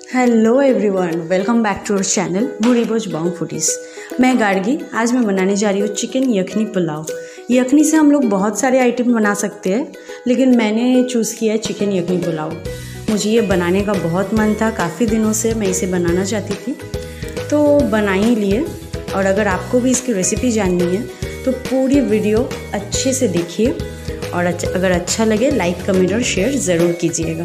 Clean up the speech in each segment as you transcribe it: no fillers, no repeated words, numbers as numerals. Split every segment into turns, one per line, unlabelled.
Hello everyone, welcome back to our channel Bhuribhoj bong foodies. मैं गार्गी। आज मैं बनाने जा रही हूँ चिकन यखनी पुलाव। यखनी से हम लोग बहुत सारे आइटम बना सकते हैं, लेकिन मैंने चूज़ किया है चिकन यखनी पुलाव। मुझे ये बनाने का बहुत मन था, काफ़ी दिनों से मैं इसे बनाना चाहती थी, तो बना ही लिए। और अगर आपको भी इसकी रेसिपी जाननी है तो पूरी वीडियो अच्छे से देखिए, और अगर अच्छा लगे लाइक, कमेंट और शेयर ज़रूर कीजिएगा।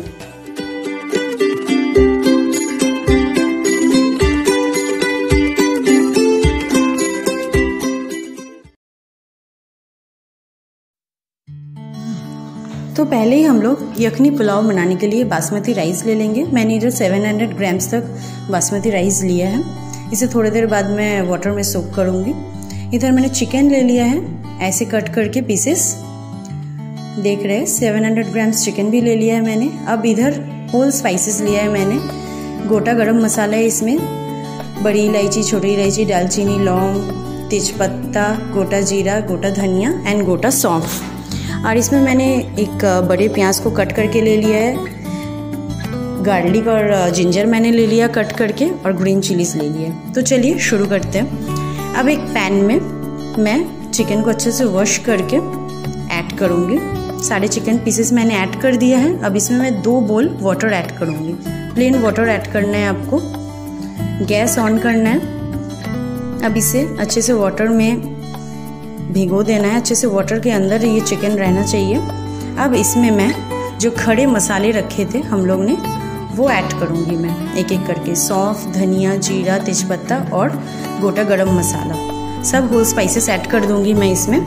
तो पहले ही हम लोग यखनी पुलाव बनाने के लिए बासमती राइस ले लेंगे। मैंने इधर 700 ग्राम्स तक बासमती राइस लिया है। इसे थोड़ी देर बाद मैं वाटर में सोक करूँगी। इधर मैंने चिकन ले लिया है, ऐसे कट करके पीसेस देख रहे हैं। 700 ग्राम्स चिकन भी ले लिया है मैंने। अब इधर होल स्पाइसेस लिया है मैंने। गोटा गरम मसाला है, इसमें बड़ी इलायची, छोटी इलायची, दालचीनी, लौंग, तेजपत्ता, गोटा जीरा, गोटा धनिया एंड गोटा सौंफ। और इसमें मैंने एक बड़े प्याज को कट करके ले लिया है। गार्लिक और जिंजर मैंने ले लिया कट करके, और ग्रीन चिलीज ले लिया। तो चलिए शुरू करते हैं। अब एक पैन में मैं चिकन को अच्छे से वॉश करके ऐड करूँगी। सारे चिकन पीसेस मैंने ऐड कर दिया है। अब इसमें मैं 2 बोल वाटर ऐड करूँगी। प्लेन वाटर ऐड करना है आपको। गैस ऑन करना है। अब इसे अच्छे से वाटर में भिगो देना है। अच्छे से वाटर के अंदर ये चिकन रहना चाहिए। अब इसमें मैं जो खड़े मसाले रखे थे हम लोग ने, वो ऐड करूँगी मैं एक एक करके। सौंफ, धनिया, जीरा, तेजपत्ता और गोटा गरम मसाला, सब होल स्पाइसेस ऐड कर दूँगी मैं इसमें।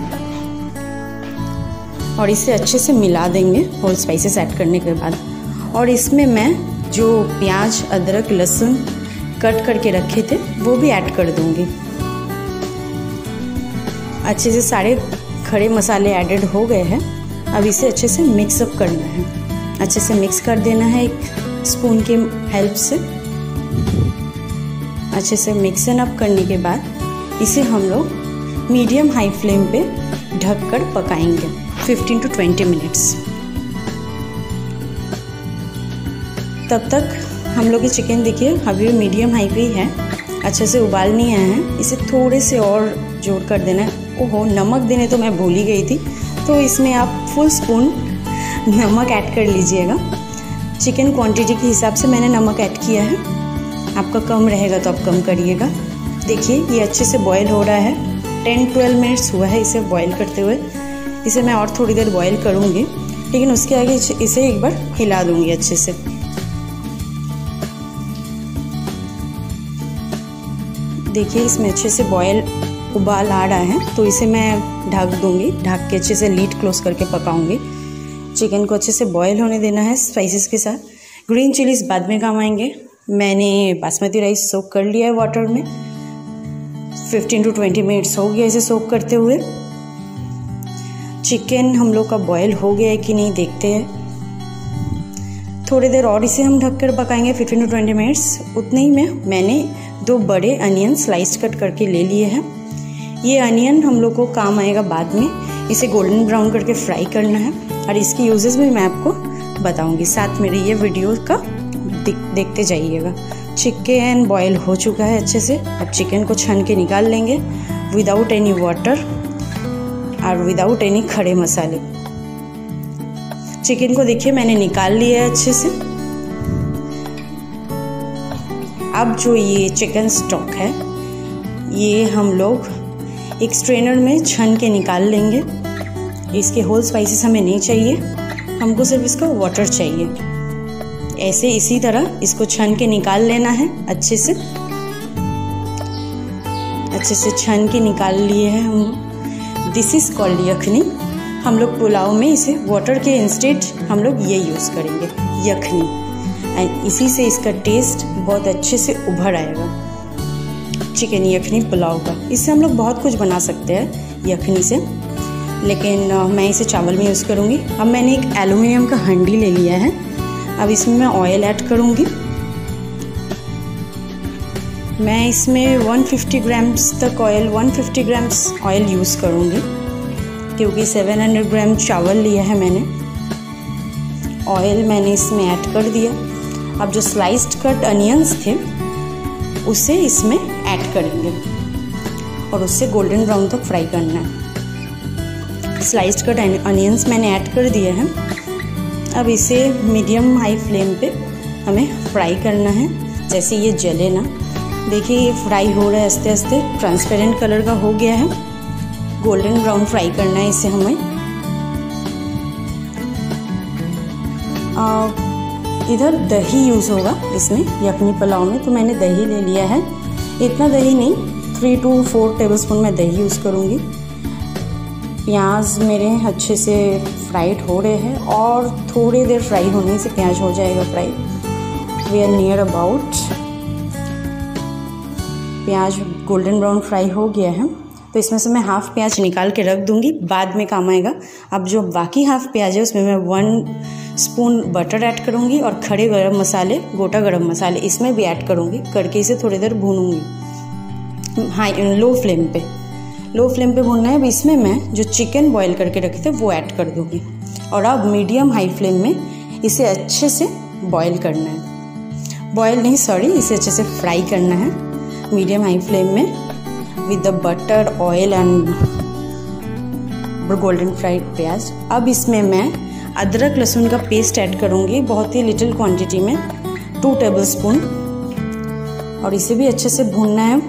और इसे अच्छे से मिला देंगे होल स्पाइसेस ऐड करने के बाद। और इसमें मैं जो प्याज, अदरक, लहसुन कट करके रखे थे वो भी ऐड कर दूँगी। अच्छे से सारे खड़े मसाले ऐडेड हो गए हैं। अब इसे अच्छे से मिक्स अप करना है। अच्छे से मिक्स कर देना है एक स्पून के हेल्प से। अच्छे से मिक्स अप करने के बाद इसे हम लोग मीडियम हाई फ्लेम पे ढककर पकाएंगे 15 to 20 मिनट्स। तब तक हम लोग ये चिकन देखिए अभी मीडियम हाई पे ही है, अच्छे से उबाल नहीं आया है। इसे थोड़े से और जोड़ कर देना है। ओहो, नमक देने तो मैं भूल ही गई थी, तो इसमें आप फुल स्पून नमक ऐड कर लीजिएगा। चिकन क्वांटिटी के हिसाब से मैंने नमक ऐड किया है। आपका कम रहेगा तो आप कम करिएगा। देखिए ये अच्छे से बॉयल हो रहा है। 10-12 मिनट्स हुआ है इसे बॉयल करते हुए। इसे मैं और थोड़ी देर बॉयल करूँगी, लेकिन उसके आगे इसे एक बार हिला दूँगी अच्छे से। देखिए इसमें अच्छे से बॉयल उबाल आ रहा है, तो इसे मैं ढक दूंगी। ढक के अच्छे से लीड क्लोज करके पकाऊंगी। चिकन को अच्छे से बॉयल होने देना है स्पाइसेस के साथ। ग्रीन चिलीज बाद में काम आएंगे। मैंने बासमती राइस सोक कर लिया है वाटर में। 15 to 20 मिनट्स हो गया इसे सोक करते हुए। चिकन हम लोग का बॉयल हो गया है कि नहीं देखते हैं। थोड़ी देर और इसे हम ढककर पकाएंगे 15 to 20 मिनट्स। उतने ही में मैंने 2 बड़े अनियन स्लाइस कट करके ले लिए हैं। ये अनियन हम लोग को काम आएगा बाद में। इसे गोल्डन ब्राउन करके फ्राई करना है, और इसकी यूजेस भी मैं आपको बताऊंगी। साथ मेरी ये वीडियो का देखते जाइएगा। चिकन बॉयल हो चुका है अच्छे से। अब चिकन को छान के निकाल लेंगे विदाउट एनी वाटर और विदाउट एनी खड़े मसाले। चिकन को देखिए मैंने निकाल लिया है अच्छे से। अब जो ये चिकन स्टॉक है ये हम लोग एक स्ट्रेनर में छान के निकाल लेंगे। इसके होल स्पाइसेस हमें नहीं चाहिए, हमको सिर्फ इसका वाटर चाहिए। ऐसे इसी तरह इसको छान के निकाल लेना है अच्छे से। अच्छे से छान के निकाल लिए हैं हम। This is called yakhni. हम लोग पुलाव में इसे वाटर के इंस्टेड हम लोग ये यूज़ करेंगे, यखनी। एंड इसी से इसका टेस्ट बहुत अच्छे से उभर आएगा चिकन यखनी पुलाव का। इससे हम लोग बहुत कुछ बना सकते हैं यखनी से, लेकिन मैं इसे चावल में यूज़ करूँगी। अब मैंने एक एल्युमिनियम का हंडी ले लिया है। अब इसमें मैं ऑयल ऐड करूँगी। मैं इसमें 150 ग्राम्स तक ऑयल 150 ग्राम्स ऑयल यूज़ करूँगी, क्योंकि 700 ग्राम चावल लिया है मैंने। ऑयल मैंने इसमें ऐड कर दिया। अब जो स्लाइस्ड कट अनियंस थे उसे इसमें ऐड करेंगे और उससे गोल्डन ब्राउन तक फ्राई करना है। स्लाइस्ड कट अनियंस मैंने ऐड कर दिए हैं। अब इसे मीडियम हाई फ्लेम पे हमें फ्राई करना है, जैसे ये जले ना। देखिए ये फ्राई हो रहा है आस्ते आस्ते, ट्रांसपेरेंट कलर का हो गया है। गोल्डन ब्राउन फ्राई करना है इसे हमें। इधर दही यूज़ होगा इसमें यखनी पुलाव में, तो मैंने दही ले लिया है। इतना दही नहीं, 3 to 4 टेबलस्पून मैं दही यूज़ करूँगी। प्याज मेरे अच्छे से फ्राइड हो रहे हैं और थोड़ी देर फ्राई होने से प्याज हो जाएगा fry. We are near about. प्याज गोल्डन ब्राउन फ्राई हो गया है, तो इसमें से मैं हाफ़ प्याज निकाल के रख दूँगी, बाद में काम आएगा। अब जो बाकी हाफ़ प्याज है उसमें मैं 1 स्पून बटर ऐड करूँगी और खड़े गरम मसाले, गोटा गरम मसाले इसमें भी ऐड करूँगी, करके इसे थोड़ी देर भूनूँगी लो फ्लेम पे भूनना है। अब इसमें मैं जो चिकन बॉईल करके रखे थे वो ऐड कर दूँगी और अब मीडियम हाई फ्लेम में इसे अच्छे से बॉईल करना है। इसे अच्छे से फ्राई करना है मीडियम हाई फ्लेम में with the butter, oil and golden fried pyaaz. अब इसमें मैं अदरक लहसुन का पेस्ट ऐड करूँगी, बहुत ही लिटिल क्वांटिटी में, 2 टेबलस्पून, और इसे भी अच्छे से भूनना है।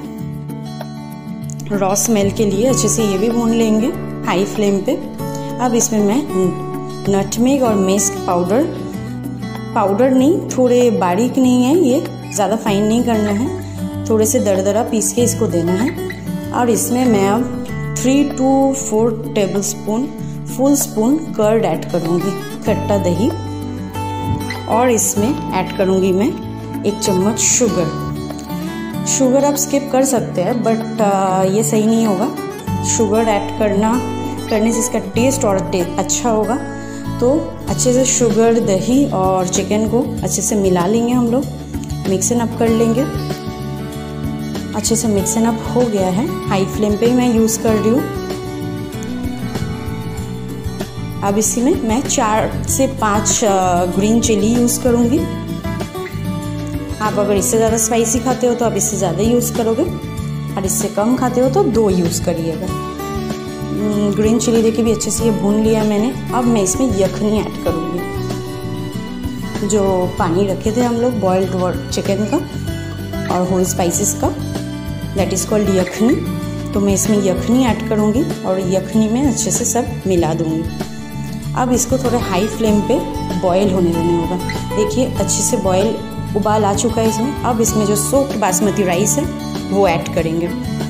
रॉ स्मेल के लिए अच्छे से ये भी भून लेंगे हाई फ्लेम पे। अब इसमें मैं नटमेग और मेस्क पाउडर नहीं, थोड़े बारीक नहीं है ये, ज़्यादा फाइन नहीं करना है, थोड़े से दरदरा पीस के इसको देना है। और इसमें मैं अब 3 to 4 tablespoon full spoon curd add करूँगी, खट्टा दही, और इसमें ऐड करूँगी मैं 1 चम्मच शुगर आप स्किप कर सकते हैं, बट ये सही नहीं होगा। शुगर ऐड करने से इसका टेस्ट और अच्छा होगा। तो अच्छे से शुगर, दही और चिकन को अच्छे से मिला लेंगे हम लोग, मिक्स एंड अप कर लेंगे। अच्छे से मिक्स एंड अप हो गया है, हाई फ्लेम पे ही मैं यूज़ कर रही हूँ। अब इसी में मैं 4 से 5 ग्रीन चिली यूज़ करूँगी। आप अगर इससे ज़्यादा स्पाइसी खाते हो तो आप इससे ज़्यादा यूज़ करोगे, और इससे कम खाते हो तो 2 यूज़ करिएगा। ग्रीन चिली देके भी अच्छे से ये भून लिया मैंने। अब मैं इसमें यखनी ऐड करूँगी, जो पानी रखे थे हम लोग बॉइल्ड चिकन का और होल स्पाइसेस का, दैट इज़ कॉल्ड यखनी। तो मैं इसमें यखनी ऐड करूँगी और यखनी में अच्छे से सब मिला दूँगी। अब इसको थोड़े हाई फ्लेम पे बॉयल होने देना होगा। देखिए अच्छे से उबाल आ चुका है इसमें। अब इसमें जो सोक्ड बासमती राइस है वो ऐड करेंगे।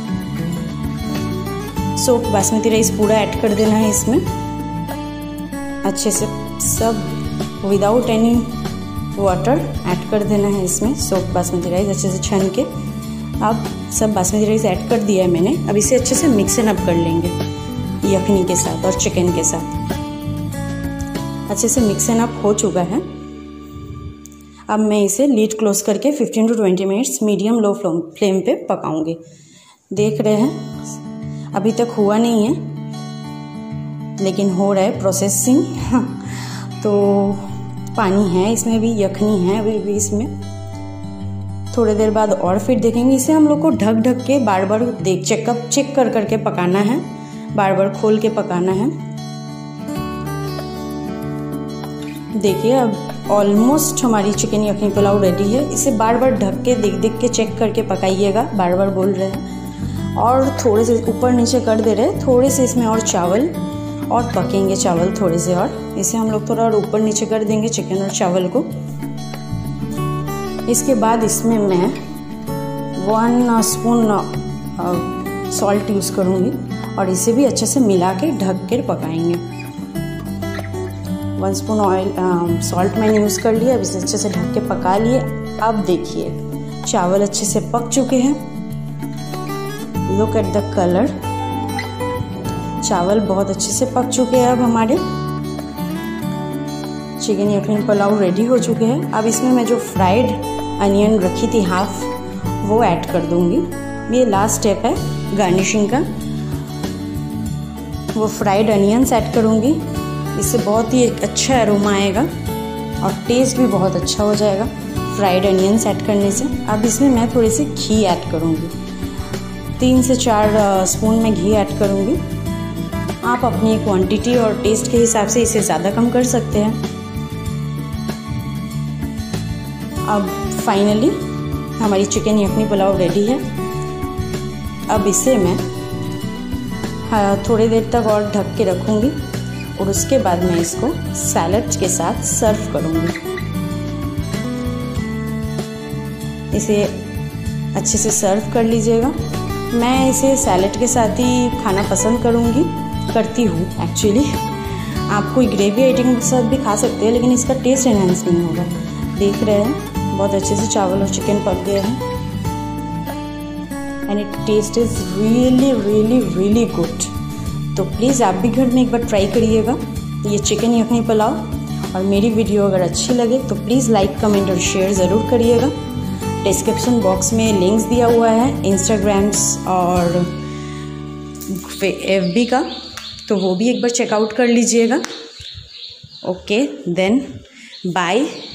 सोक्ड बासमती राइस पूरा ऐड कर देना है इसमें, अच्छे से सब विदाउट एनी वाटर ऐड कर देना है इसमें। सोक्ड बासमती राइस अच्छे से छन के अब सब बासमती राइस ऐड कर दिया है मैंने। अब इसे अच्छे से मिक्स एंड अप कर लेंगे यखनी के साथ और चिकन के साथ। अच्छे से मिक्स एंड अप हो चुका है। अब मैं इसे लीड क्लोज करके 15 to 20 minutes medium low flame पे पकाऊंगी। देख रहे हैं अभी तक हुआ नहीं है, लेकिन हो रहा है प्रोसेसिंग। तो पानी है इसमें भी, यखनी है अभी भी इसमें। थोड़ी देर बाद और फिर देखेंगे। इसे हम लोग को ढक के बार बार चेक करके पकाना है, बार बार खोल के पकाना है। देखिए अब ऑलमोस्ट हमारी चिकन यखनी पुलाव रेडी है। इसे बार बार ढक के देख के चेक करके पकाइएगा, बार बार बोल रहे हैं। और थोड़े से ऊपर नीचे कर दे रहे हैं, थोड़े से इसमें और चावल और पकेंगे चावल थोड़े से, और इसे हम लोग थोड़ा और ऊपर नीचे कर देंगे चिकन और चावल को। इसके बाद इसमें मैं 1 स्पून सॉल्ट यूज़ करूँगी और इसे भी अच्छे से मिला के ढक कर पकाएंगे। 1 स्पून सॉल्ट मैंने यूज़ कर लिया। अब इसे अच्छे से ढक के पका लिए। अब देखिए चावल अच्छे से पक चुके हैं। लुक एट द कलर, चावल बहुत अच्छे से पक चुके हैं। अब हमारे चिकन यखनी पुलाव रेडी हो चुके हैं। अब इसमें मैं जो फ्राइड अनियन रखी थी हाफ, वो ऐड कर दूंगी। ये लास्ट स्टेप है गार्निशिंग का। वो फ्राइड अनियंस ऐड करूंगी, इससे बहुत ही एक अच्छा अरोमा आएगा और टेस्ट भी बहुत अच्छा हो जाएगा। फ्राइड अनियंस ऐड करने से। अब इसमें मैं थोड़ी सी घी ऐड करूँगी, 3 से 4 स्पून मैं घी ऐड करूँगी। आप अपनी क्वांटिटी और टेस्ट के हिसाब से इसे ज़्यादा कम कर सकते हैं। अब फाइनली हमारी चिकन यखनी पुलाव रेडी है। अब इसे मैं थोड़ी देर तक और ढक के रखूँगी और उसके बाद मैं इसको सैलड के साथ सर्व करूँगी। इसे अच्छे से सर्व कर लीजिएगा। मैं इसे सैलड के साथ ही खाना पसंद करती हूँ एक्चुअली। आप कोई ग्रेवी आइटम के साथ भी खा सकते हैं, लेकिन इसका टेस्ट एनहांस नहीं होगा। देख रहे हैं बहुत अच्छे से चावल और चिकन पक गए हैं and it taste is really really really good. तो प्लीज़ आप भी घर में एक बार ट्राई करिएगा ये चिकन यखनी पुलाव। और मेरी वीडियो अगर अच्छी लगे तो प्लीज़ लाइक, कमेंट और शेयर ज़रूर करिएगा। डिस्क्रिप्शन बॉक्स में लिंक्स दिया हुआ है इंस्टाग्राम्स और FB का, तो वो भी एक बार चेकआउट कर लीजिएगा। Okay then bye.